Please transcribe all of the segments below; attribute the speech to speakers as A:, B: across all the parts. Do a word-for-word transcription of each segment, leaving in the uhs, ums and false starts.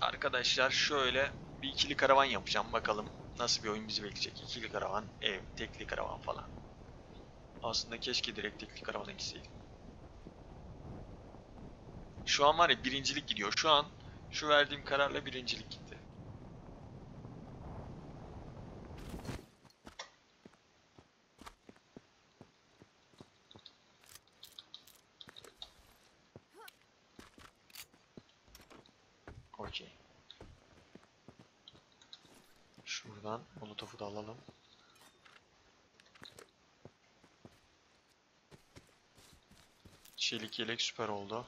A: Arkadaşlar şöyle bir ikili karavan yapacağım. Bakalım nasıl bir oyun bizi bekleyecek. İkili karavan, ev, tekli karavan falan. Aslında keşke direkt tekli karavana gitseydim. Şu an var ya birincilik gidiyor. Şu an şu verdiğim kararla birincilik gitti. Okey. Şuradan molotofu da alalım. Çelik yelek süper oldu.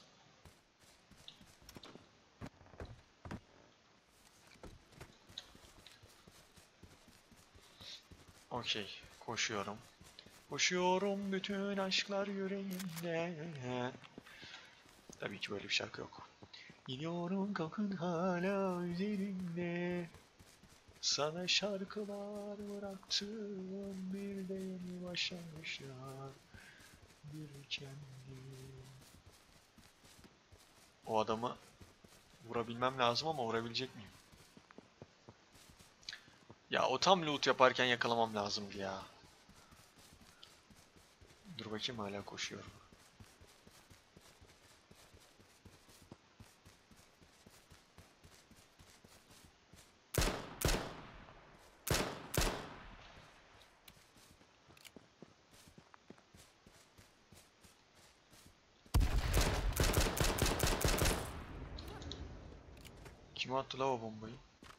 A: Okey. Koşuyorum. Koşuyorum bütün aşklar yüreğimde. Tabii ki böyle bir şarkı yok. İniyorum kalkın hala üzerimde. Sana şarkılar bıraktım bir de yeni başlamışlar. Bir kendi. O adamı vurabilmem lazım ama vurabilecek miyim? Ya o tam loot yaparken yakalamam lazımdı ya. Dur bakayım hala koşuyorum. Kim attı la o bombayı?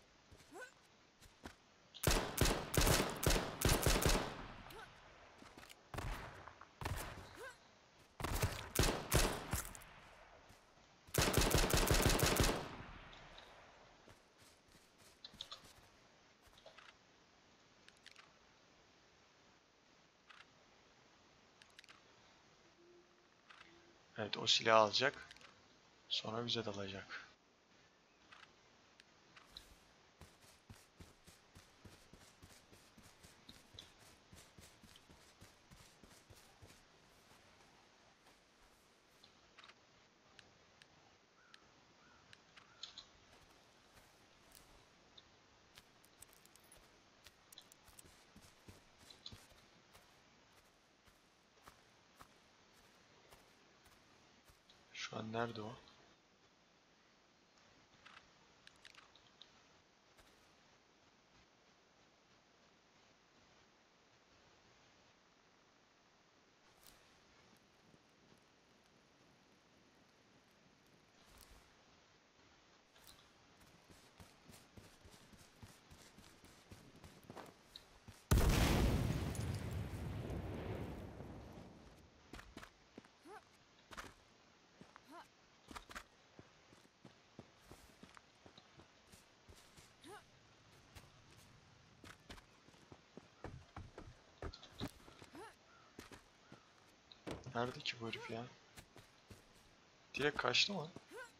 A: Evet o silahı alacak. Sonra bize dalacak. Şu an nerede o? Nerede ki bu herif ya? Direkt kaçtı mı?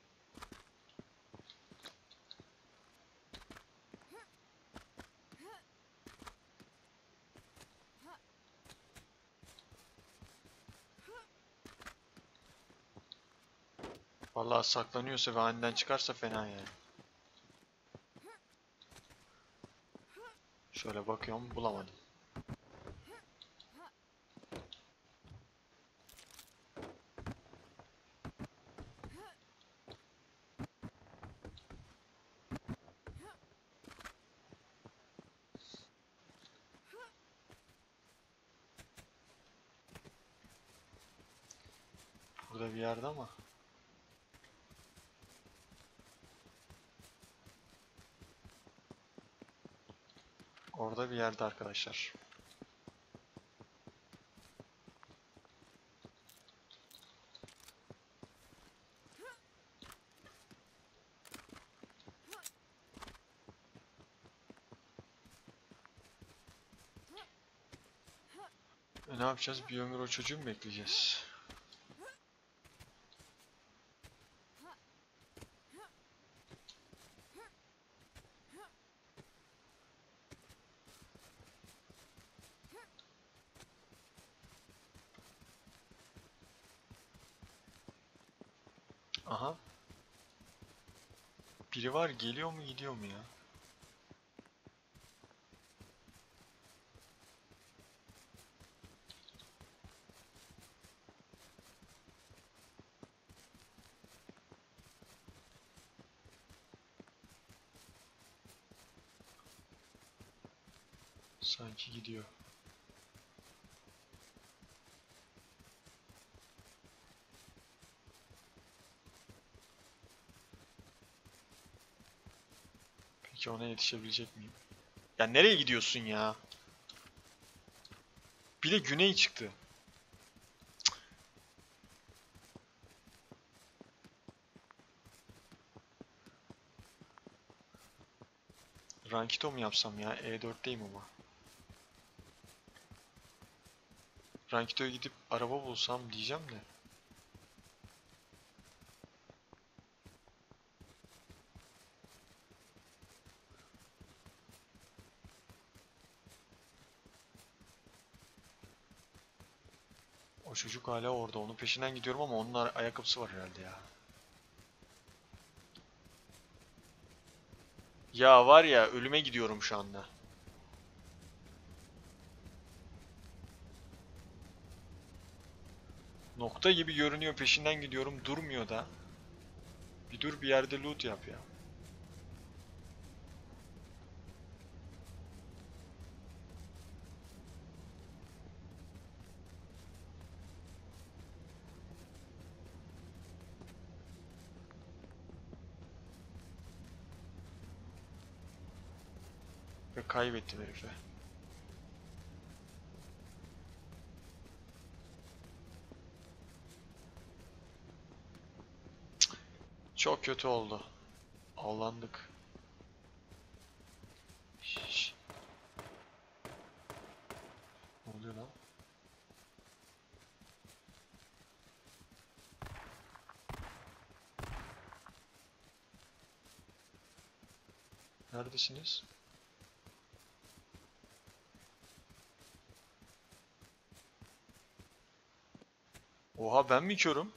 A: Vallahi saklanıyorsa ve aniden çıkarsa fena yani. Şöyle bakıyorum bulamadım. Burada bir yerde ama. Orada bir yerde arkadaşlar. E ne yapacağız? Bir ömür o çocuğu mu bekleyeceğiz? Aha. Biri var, geliyor mu gidiyor mu ya? Sanki gidiyor. Peki ona yetişebilecek miyim? Ya nereye gidiyorsun ya? Bir de güney çıktı. Rankito mu yapsam ya? E dörtteyim ama. Rankito'ya gidip araba bulsam diyeceğim de. O çocuk hala orada. Onun peşinden gidiyorum ama onun ar- ayakkabısı var herhalde ya. Ya var ya, ölüme gidiyorum şu anda. Nokta gibi görünüyor, peşinden gidiyorum, durmuyor da. Bir dur, bir yerde loot yap ya. Ve kaybettim herifi. Çok kötü oldu. Avlandık. Şşş. Ne oluyor lan? Neredesiniz? Oha, ben mi körüm?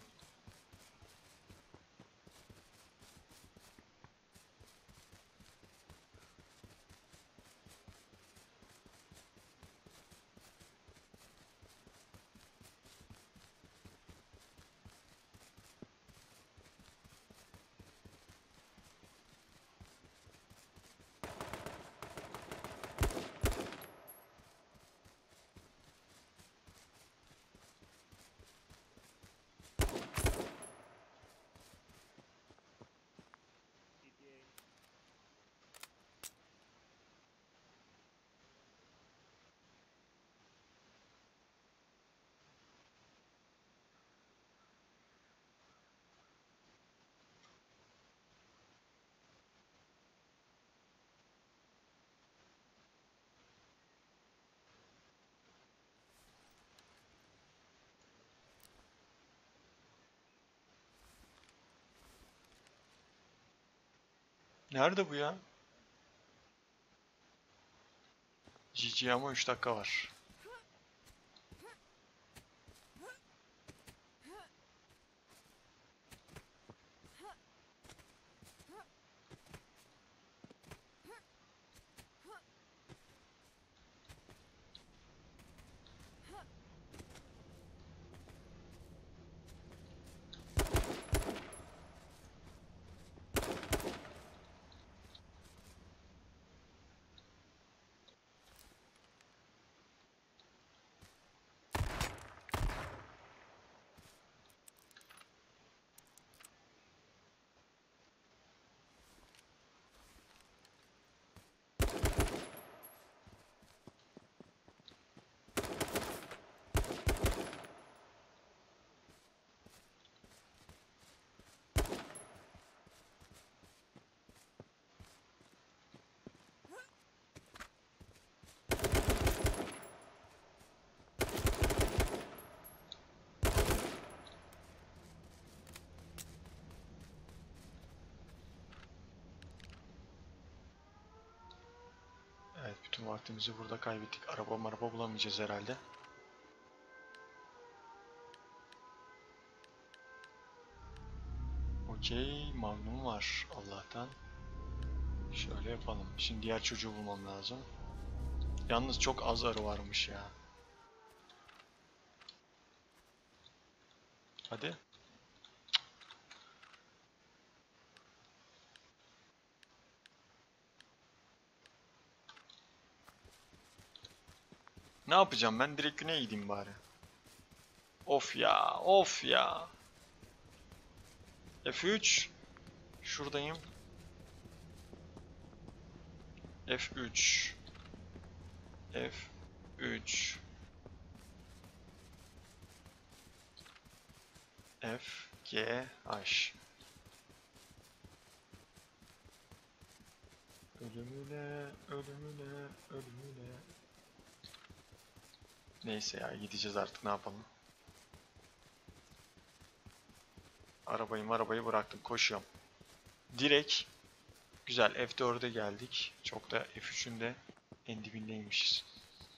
A: Nerede bu ya? G G, ama üç dakika var. Evet, bütün vaktimizi burada kaybettik. Araba maraba bulamayacağız herhalde. Okey, Magnum var Allah'tan. Şöyle yapalım. Şimdi diğer çocuğu bulmam lazım. Yalnız çok az arı varmış ya. Hadi. Ne yapacağım ben? Direkt güneye gideyim bari. Of ya, of ya. F üç. Şuradayım. F üç. F üç. F G H. Ölümüne, ölümüne, ölümüne. Neyse ya, gideceğiz artık, ne yapalım. Arabayı arabayı bıraktım, koşuyorum. Direkt güzel F dörde geldik. Çok da F üçün de en dibindeymişiz.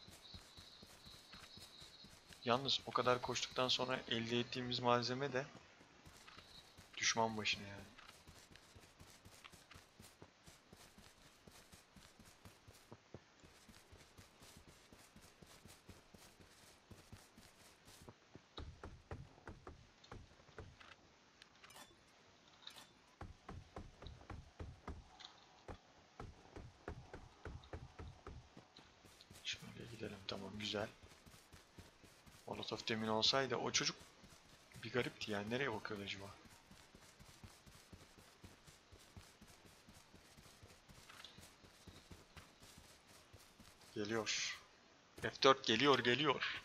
A: Yalnız o kadar koştuktan sonra elde ettiğimiz malzeme de düşman başına yani. Şöyle gidelim, tamam, güzel. Molotov demin olsaydı o çocuk bir garipti yani, nereye bakıyor acaba? Geliyor. F dört geliyor geliyor.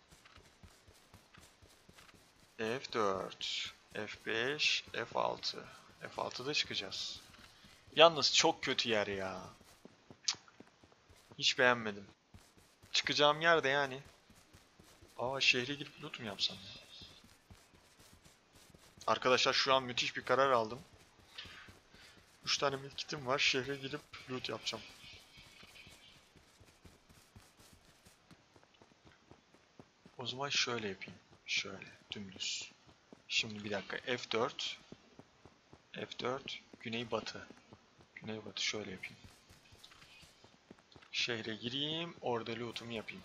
A: F dört, F beş, F altı. F altıda çıkacağız. Yalnız çok kötü yer ya. Cık, hiç beğenmedim. Çıkacağım yerde yani. Aa, şehre girip loot mu yapsam ya? Arkadaşlar şu an müthiş bir karar aldım. üç tane medkitim var. Şehre girip loot yapacağım. O zaman şöyle yapayım. Şöyle dümdüz. Şimdi bir dakika. F dört. F dört. Güneybatı. Güneybatı şöyle yapayım. Şehre gireyim. Orada lootumu yapayım.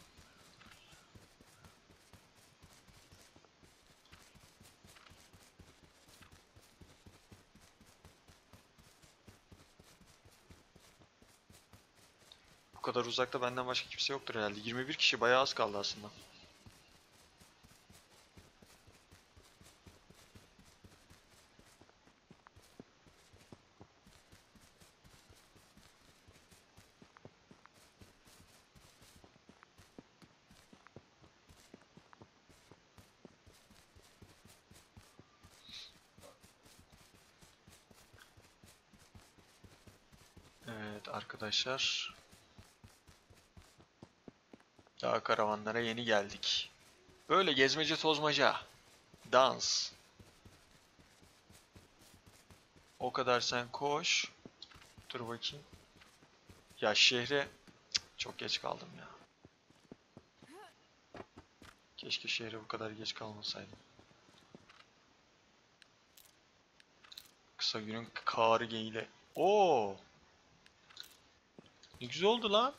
A: Bu kadar uzakta benden başka kimse yoktur herhalde. yirmi bir kişi, bayağı az kaldı aslında. Evet arkadaşlar. Daha karavanlara yeni geldik. Böyle gezmece tozmaca. Dans. O kadar sen koş. Dur bakayım. Ya şehre Cık, çok geç kaldım ya. Keşke şehre bu kadar geç kalmasaydım. Kısa günün karı geyle. Oo! Ne güzel oldu lan.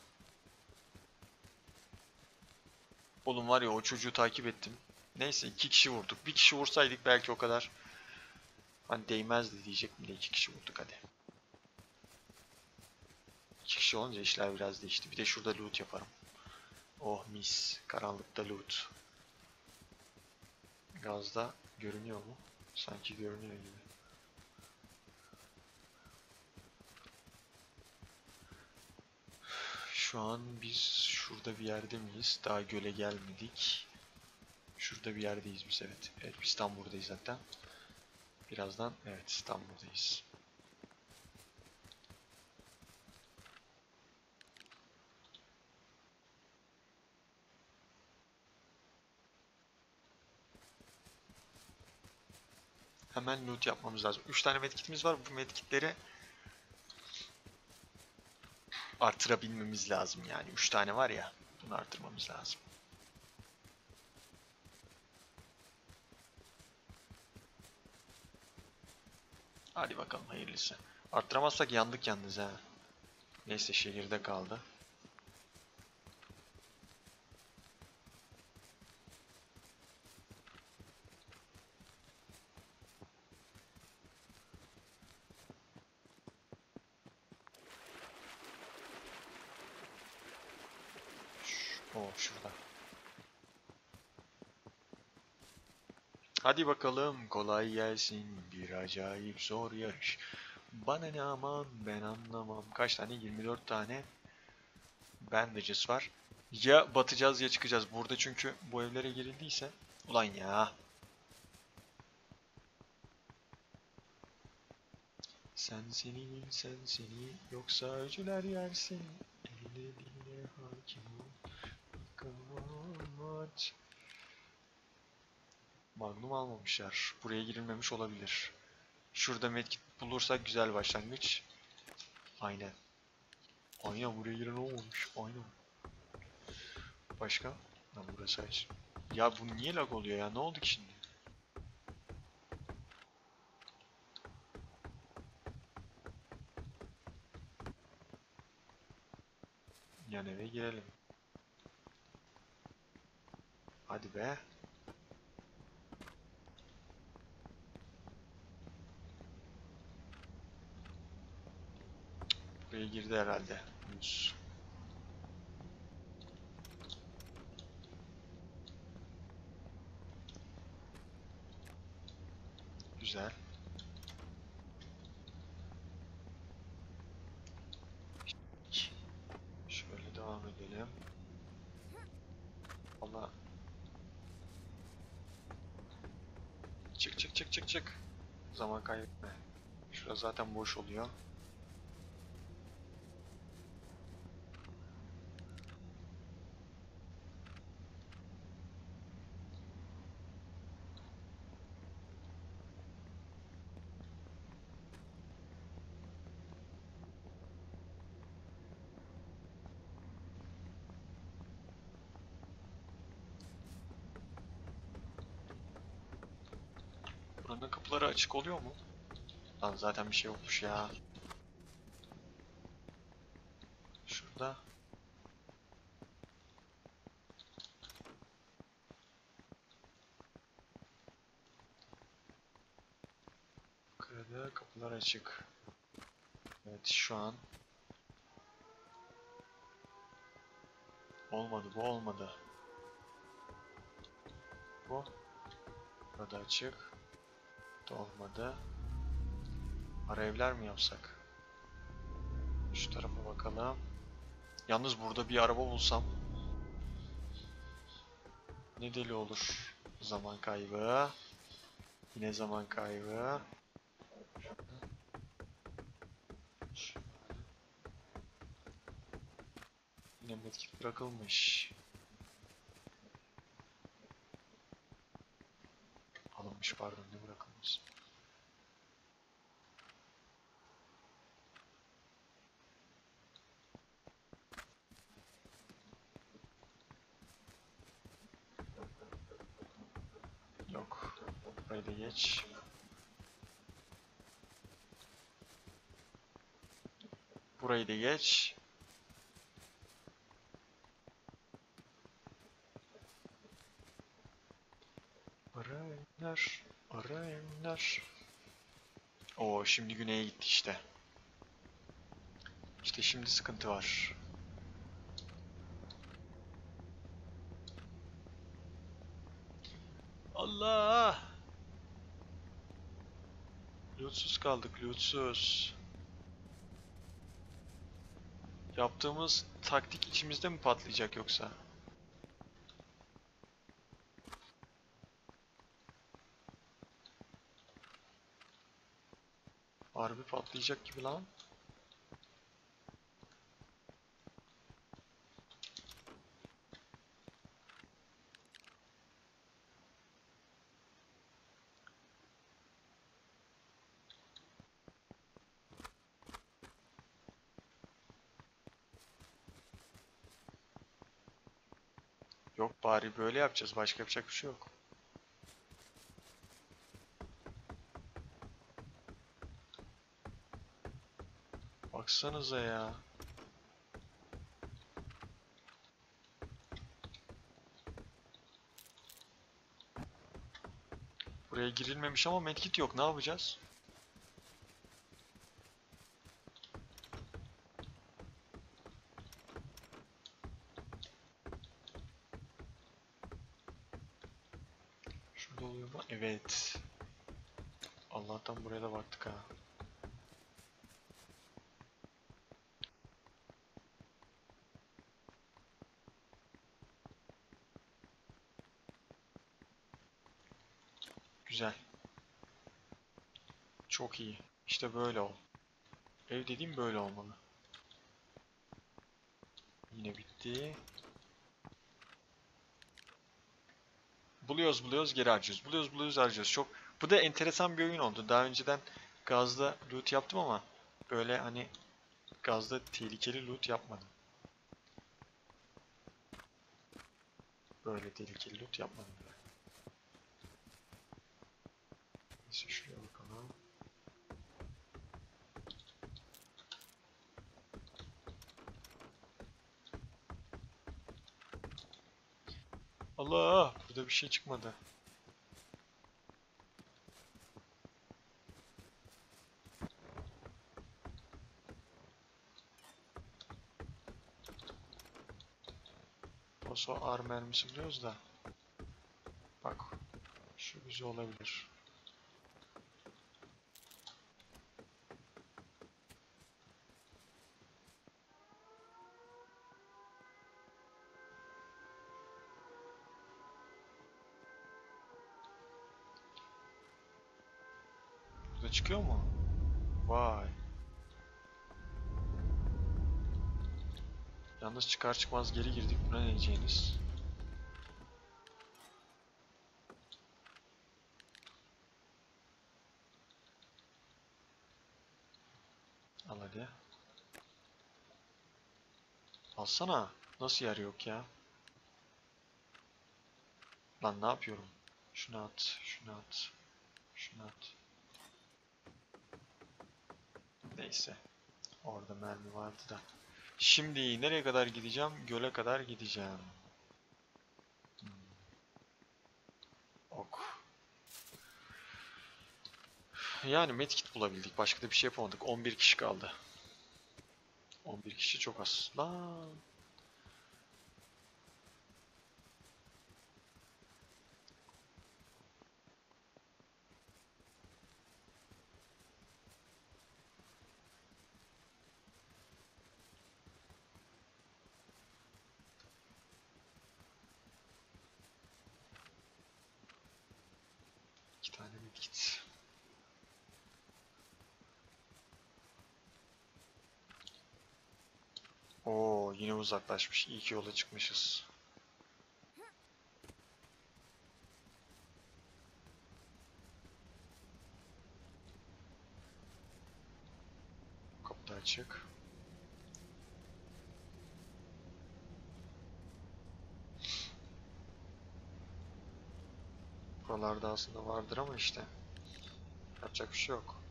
A: Oğlum var ya, o çocuğu takip ettim. Neyse, iki kişi vurduk. Bir kişi vursaydık belki o kadar hani değmezdi diyecektim de iki kişi vurduk hadi. İki kişi olunca işler biraz değişti. Bir de şurada loot yaparım. Oh mis. Karanlıkta loot. Gazda görünüyor mu? Sanki görünüyor gibi. Şu an biz şurada bir yerde miyiz? Daha göle gelmedik. Şurada bir yerdeyiz biz, evet. Evet, biz tam buradayız zaten. Birazdan evet tam buradayız. Hemen loot yapmamız lazım. üç tane medkitimiz var. Bu medkitleri artırabilmemiz lazım yani. üç tane var ya. Bunu artırmamız lazım. Hadi bakalım hayırlısı. Arttıramazsak yandık yalnız ha. Neyse şehirde kaldı. O şurada. Hadi bakalım kolay gelsin. Bir acayip zor yarış. Bana ne aman ben anlamam. Kaç tane? yirmi dört tane bandages var. Ya batacağız ya çıkacağız. Burada çünkü bu evlere girildiyse. Ulan ya. Sen seni sen seni yoksa öcüler yersin. Eline diline hakim ol. Kıvamaç. Magnum almamışlar. Buraya girilmemiş olabilir. Şurada medkit bulursak güzel başlangıç. Aynen. Aynen buraya giren olmamış. Aynen. Başka? Ha burası aç. Ya bu niye lag oluyor ya? Ne oldu ki şimdi? Yan eve girelim. Hadi be. Buraya girdi herhalde. yüz. Güzel. Şöyle devam edelim. Valla. Çık çık çık çık çık. Zaman kaybetme. Şurası zaten boş oluyor. Buranın kapıları açık oluyor mu? Lan zaten bir şey yokmuş ya. Şurada. Yukarıda kapılar açık. Evet şu an. Olmadı bu olmadı. Bu. Burada açık. Bu da olmadı. Ara evler mi yapsak? Şu tarafa bakalım. Yalnız burada bir araba bulsam. Ne deli olur. Zaman kaybı. Yine zaman kaybı. Yine medkit bırakılmış. Alınmış pardon ne bırakılmış. Yok. Burayı da geç. Burayı da geç. Ara evler. Ara evler. Oo şimdi güneye gitti işte. İşte şimdi sıkıntı var. Allah! Lootsuz kaldık, lootsuz. Yaptığımız taktik içimizde mi patlayacak yoksa? Harbi patlayacak gibi lan. Yok bari böyle yapacağız. Başka yapacak bir şey yok. Baksanıza ya. Buraya girilmemiş ama medkit yok. Ne yapacağız? Şurada oluyor mu? Evet. Allah'tan buraya da baktık ha. Güzel. Çok iyi. İşte böyle ol. Ev dediğim böyle olmalı. Yine bitti. Buluyoruz buluyoruz geri harcıyoruz. Buluyoruz buluyoruz harcıyoruz. Çok. Bu da enteresan bir oyun oldu. Daha önceden gazda loot yaptım ama böyle hani gazda tehlikeli loot yapmadım. Böyle tehlikeli loot yapmadım. Neyse şuraya bakalım. Allah! Burada bir şey çıkmadı. Paso ar mermisi biliyoruz da. Bak. Şu güzel olabilir. Burada çıkıyor mu? Vay. Yalnız çıkar çıkmaz geri girdik. Buna ne diyeceğiniz? Al hadi. Alsana. Nasıl yer yok ya? Lan ne yapıyorum? Şunu at, şunu at, şunu at. Neyse. Orada mermi vardı da. Şimdi nereye kadar gideceğim? Göle kadar gideceğim. Hmm. Ok. Yani medkit bulabildik. Başka da bir şey yapamadık. on bir kişi kaldı. on bir kişi çok az. Lan. İki tane medkit. Oo, yine uzaklaşmış. İyi ki yola çıkmışız. Kapı da açık. Buralarda aslında vardır ama işte. Yapacak bir şey yok.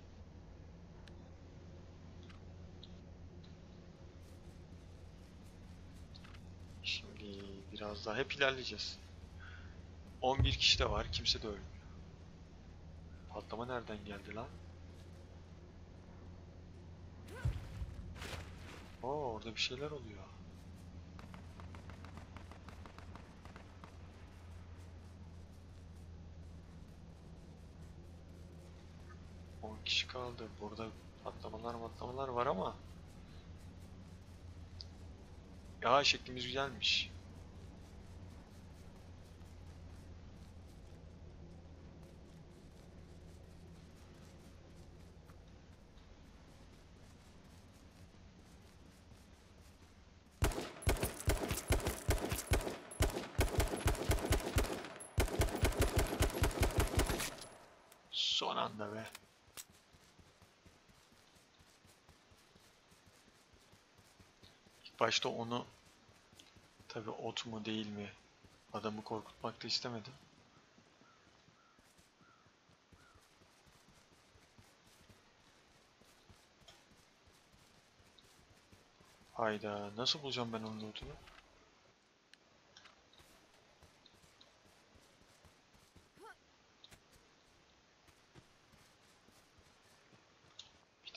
A: Şimdi biraz daha hep ilerleyeceğiz. on bir kişi de var. Kimse de ölmüyor. Patlama nereden geldi lan? Oo, orada bir şeyler oluyor. on kişi kaldı. Burada patlamalar patlamalar var ama. Ya şeklimiz güzelmiş. Son anda be. İlk başta onu tabi ot mu değil mi? Adamı korkutmak da istemedim. Hayda, nasıl bulacağım ben onun lootunu?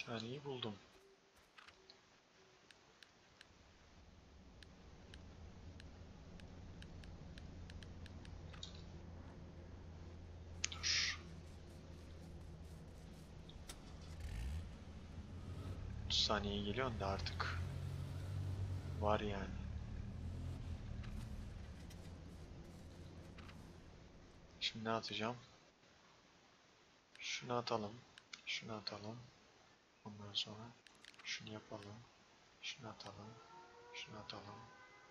A: Hapishaneyi buldum. Dur. otuz saniyeye geliyorsun da artık. Var yani. Şimdi ne atacağım? Şunu atalım. Şunu atalım. Ondan sonra şunu yapalım. Şunu atalım. Şunu atalım.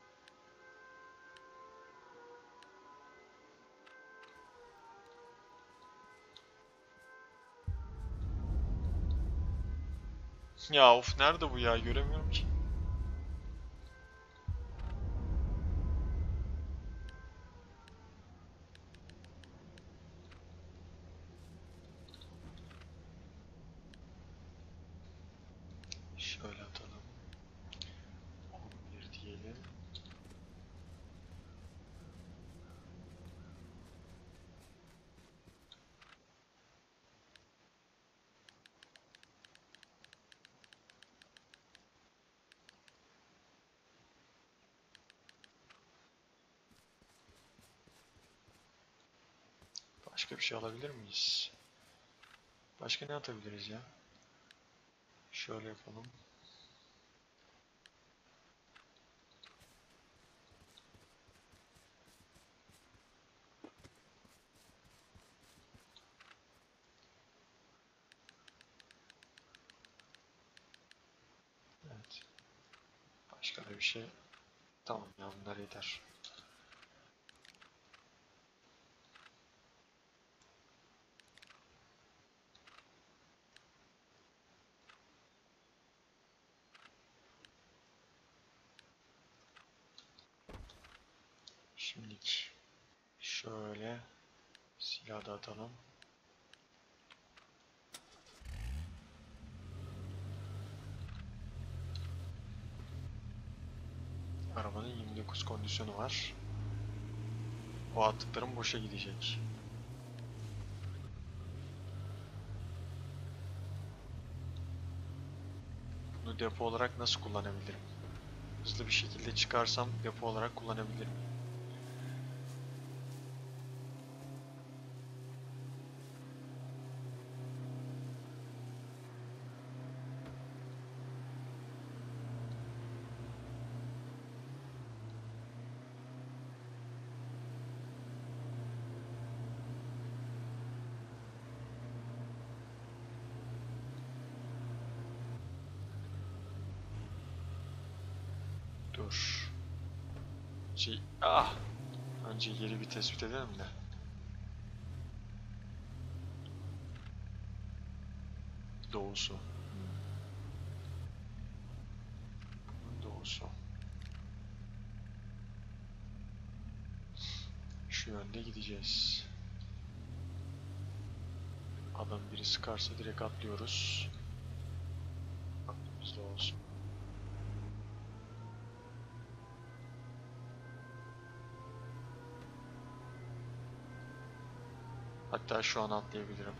A: Ya of, nerede bu ya? Göremiyorum ki. Şöyle atalım. on bir diyelim. Başka bir şey alabilir miyiz? Başka ne atabiliriz ya? Şöyle yapalım. Evet. Başka da bir şey. Tamam ya, bunlar yeter. Şimdilik şöyle silah da atalım. Arabanın yirmi dokuz kondisyonu var. O attıklarım boşa gidecek. Bunu depo olarak nasıl kullanabilirim? Hızlı bir şekilde çıkarsam depo olarak kullanabilirim. Dur. Şey, ah! Önce yeri bir tespit edelim de. Doğusu. Bunun doğusu. Şu yönde gideceğiz. Adam biri sıkarsa direkt atlıyoruz. Aklımızda olsun. Hatta şu an atlayabilirim.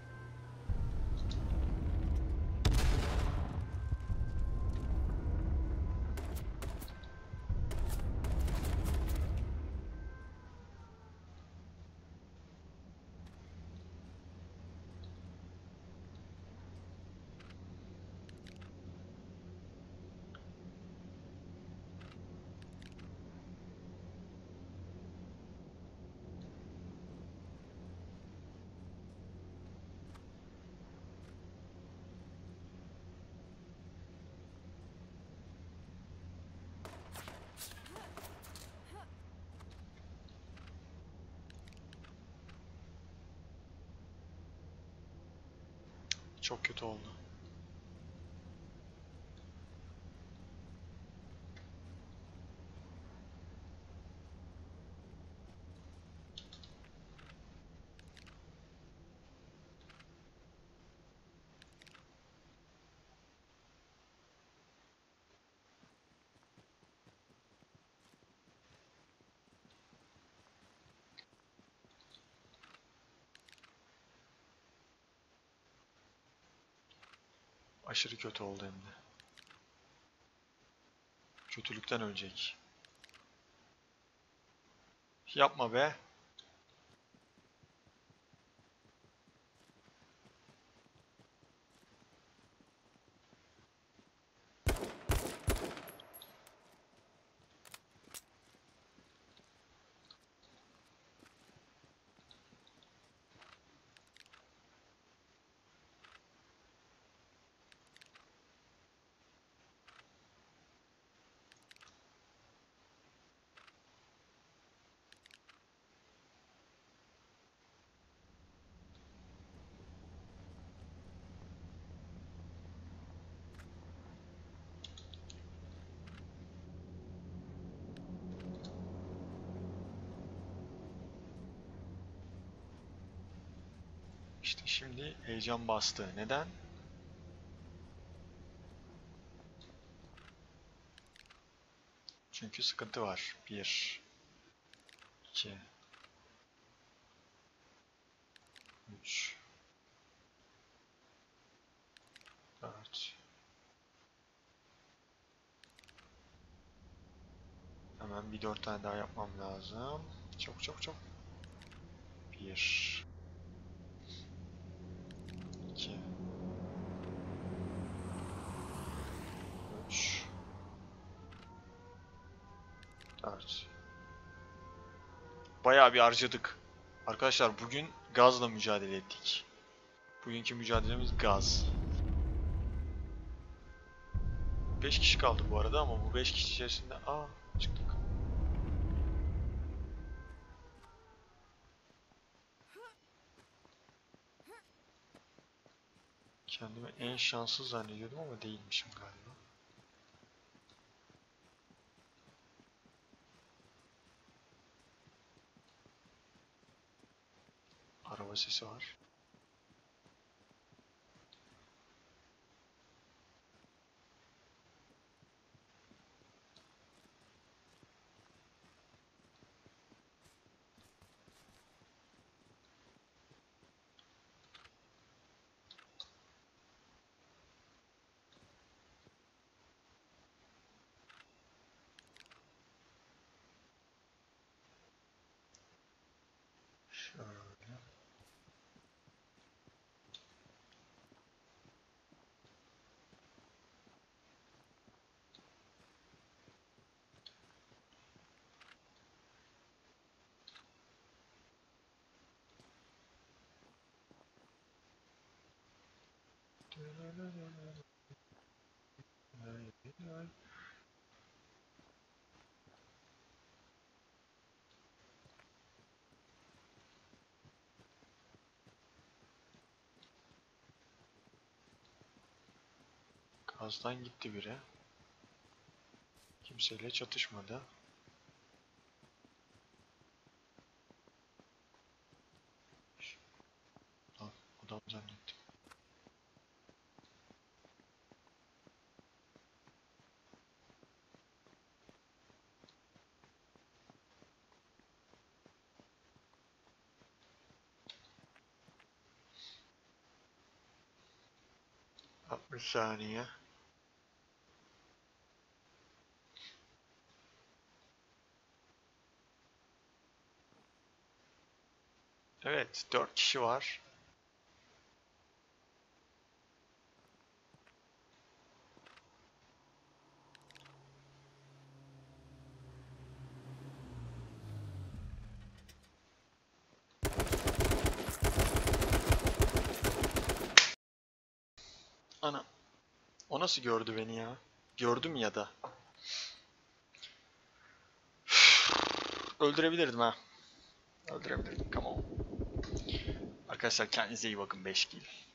A: Çok kötü oldu. Aşırı kötü oldu hem de. Kötülükten ölecek. Yapma be. İşte şimdi heyecan bastı. Neden? Çünkü sıkıntı var. Bir, iki, üç, dört. Hemen bir dört tane daha yapmam lazım. Çok çok çok. Bir, iki, üç, dört. Bayağı bir harcadık. Arkadaşlar bugün gazla mücadele ettik. Bugünkü mücadelemiz gaz. beş kişi kaldı bu arada ama bu beş kişi içerisinde aa çıktık. Kendimi en şanssız zannediyordum ama değilmişim galiba. Araba sesi var. Şöyle. Gazdan gitti biri. Kimseyle çatışmadı. Lan adam zannettim. altmış saniye. Evet, dört kişi var. Ana. O nasıl gördü beni ya? Gördüm ya da. Öldürebilirdim ha. Öldürebilirdim. Come on. Arkadaşlar kendinize iyi bakın. beş kill.